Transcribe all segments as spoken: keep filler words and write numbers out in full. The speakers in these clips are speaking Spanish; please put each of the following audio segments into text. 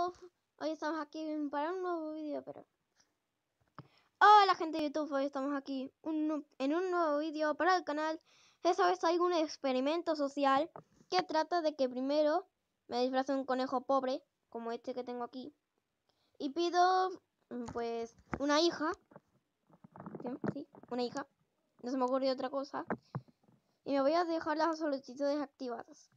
YouTube, hoy estamos aquí para un nuevo vídeo, pero... Hola gente de YouTube, hoy estamos aquí un, en un nuevo vídeo para el canal. Esta vez hay un experimento social que trata de que primero me disfrace un conejo pobre, como este que tengo aquí, y pido, pues, una hija. Sí, una hija, no se me ocurrió otra cosa. Y me voy a dejar las solicitudes activadas.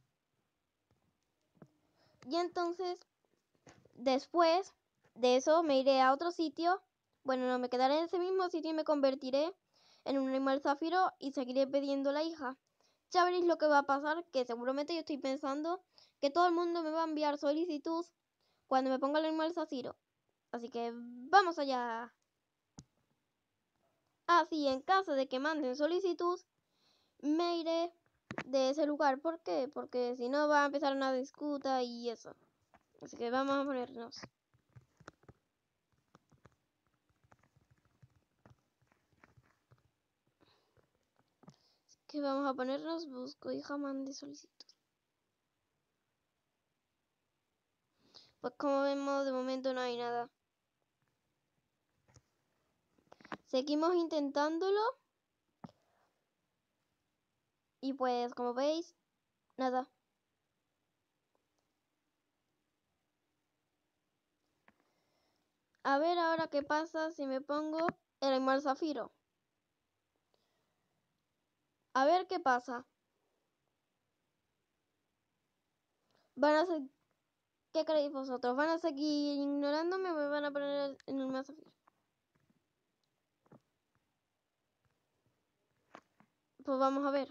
Y entonces... Después de eso me iré a otro sitio. Bueno, no, me quedaré en ese mismo sitio y me convertiré en un animal zafiro y seguiré pidiendo la hija. Ya veréis lo que va a pasar, que seguramente yo estoy pensando que todo el mundo me va a enviar solicitud cuando me ponga el animal zafiro. Así que vamos allá. Así, en caso de que manden solicitud, me iré de ese lugar. ¿Por qué? Porque si no va a empezar una disputa y eso. Así que vamos a ponernos. Que vamos a ponernos, busco hija mande solicitud. Pues como vemos, de momento no hay nada. Seguimos intentándolo. Y pues, como veis, nada. A ver ahora qué pasa si me pongo el animal zafiro. A ver qué pasa. Van a ser... ¿Qué creéis vosotros? ¿Van a seguir ignorándome o me van a poner el animal zafiro? Pues vamos a ver.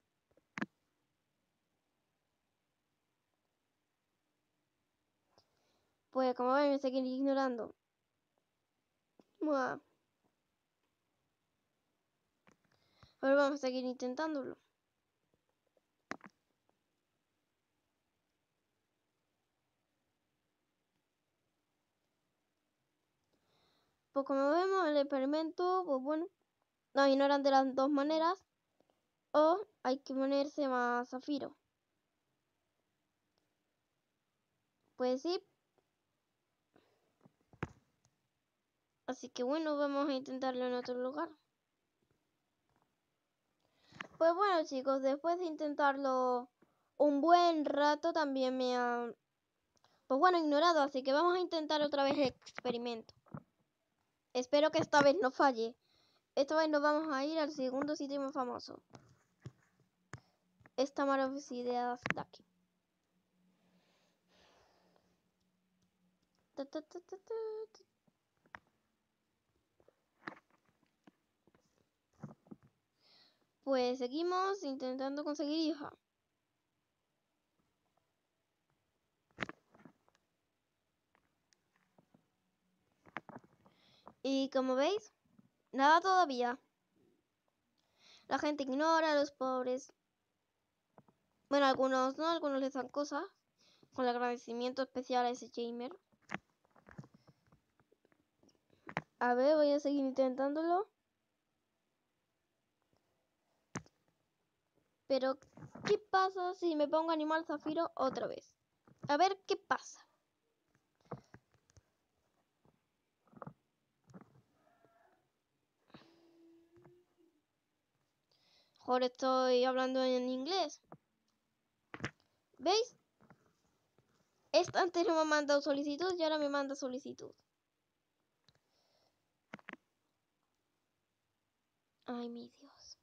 Pues como ven, me siguen ignorando. Buah. Pero vamos a seguir intentándolo. Pues como vemos, el experimento, pues bueno, nos ignoran de las dos maneras. O hay que ponerse más zafiro. Pues sí. Así que bueno, vamos a intentarlo en otro lugar. Pues bueno chicos, después de intentarlo un buen rato también me ha... Pues bueno, ignorado, así que vamos a intentar otra vez el experimento. Espero que esta vez no falle. Esta vez nos vamos a ir al segundo sitio más famoso. Esta maravillosidad de aquí. Ta, ta, ta, ta, ta, ta. Pues seguimos intentando conseguir hija. Y como veis, nada todavía. La gente ignora a los pobres. Bueno, algunos no, algunos les dan cosas. Con el agradecimiento especial a ese gamer. A ver, voy a seguir intentándolo. Pero, ¿qué pasa si me pongo animal zafiro otra vez? A ver, ¿qué pasa? Joder, estoy hablando en inglés. ¿Veis? Esta antes no me ha mandado solicitud y ahora me manda solicitud. Ay, mi Dios.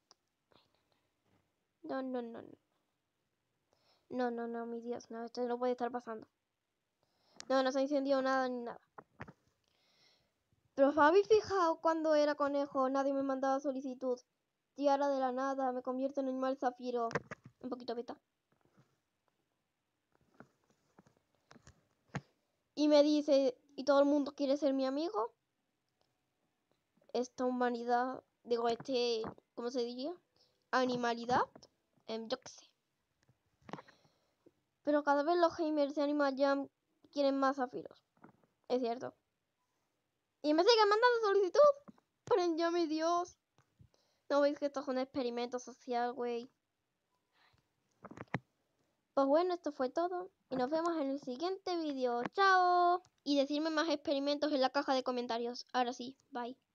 No, no, no, no. No, no, no, mi Dios, no, esto no puede estar pasando. No, no se ha incendiado nada ni nada. Pero ¿os habéis fijado cuando era conejo? Nadie me mandaba solicitud. Y ahora de la nada me convierto en animal zafiro. Un poquito beta. Y me dice, ¿y todo el mundo quiere ser mi amigo? Esta humanidad, digo, este, ¿cómo se diría? Animalidad, eh, yo qué sé. Pero cada vez los gamers de Animal Jam quieren más zafiros. Es cierto. Y me siguen mandando solicitud. Pero ya mi Dios. ¿No veis que esto es un experimento social, güey? Pues bueno, esto fue todo. Y nos vemos en el siguiente vídeo. ¡Chao! y decirme más experimentos en la caja de comentarios. Ahora sí, bye.